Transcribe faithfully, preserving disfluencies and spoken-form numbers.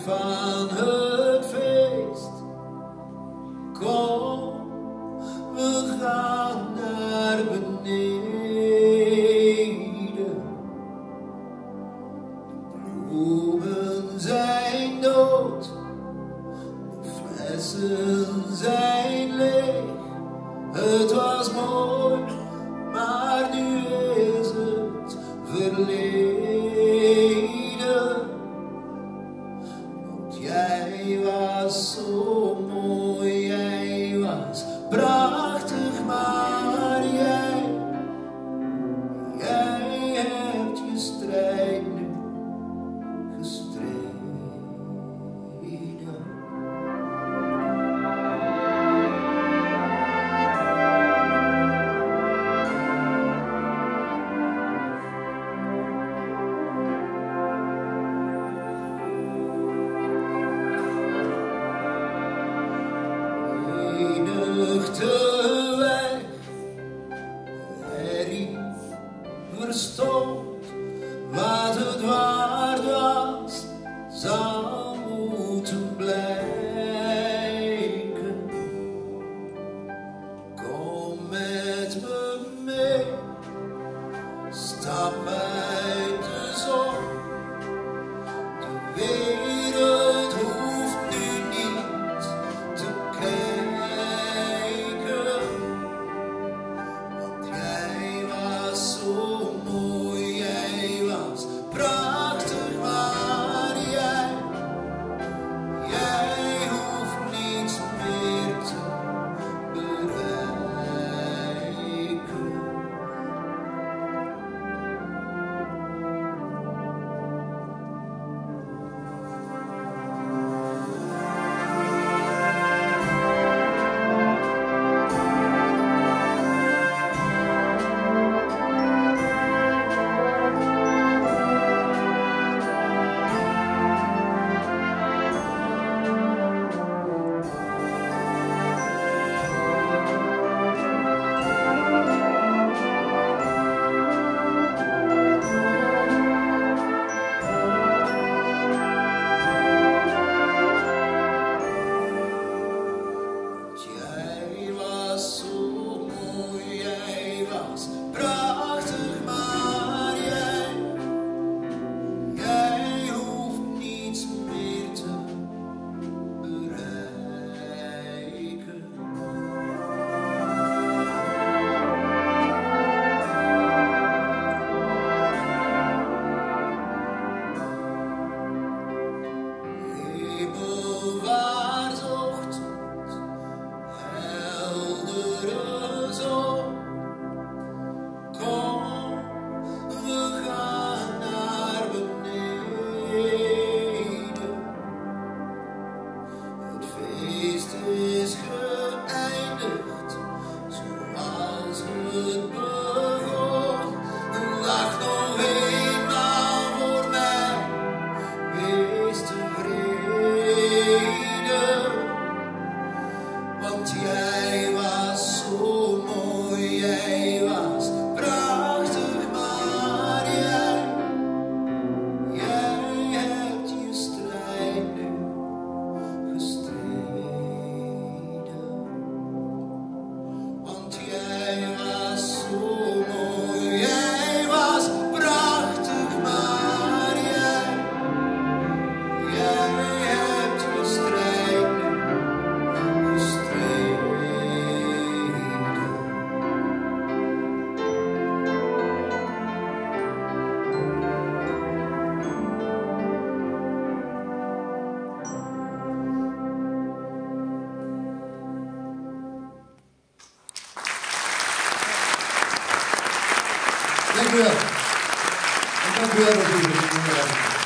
van het feest. Kom, we gaan naar beneden. De bloemen zijn dood, de flessen zijn leeg. Het was mooi, maar nu is het verleden. Want jij was zo mooi, jij was prachtig, maar jij, jij hebt je strijd nu gestreden. De weg, herrie verstond, wat het waard was, zal moeten blijken. Kom met me mee, stap uit de zon. De wereld hoeft nu niet te kijken. Want jij was zo mooi, jij was prachtig, maar jij, jij hebt je strijd nu gestreden. Want jij was zo mooi, jij was prachtig, maar jij, jij hebt je strijd nu gestreden. Dank u wel. Dank u wel.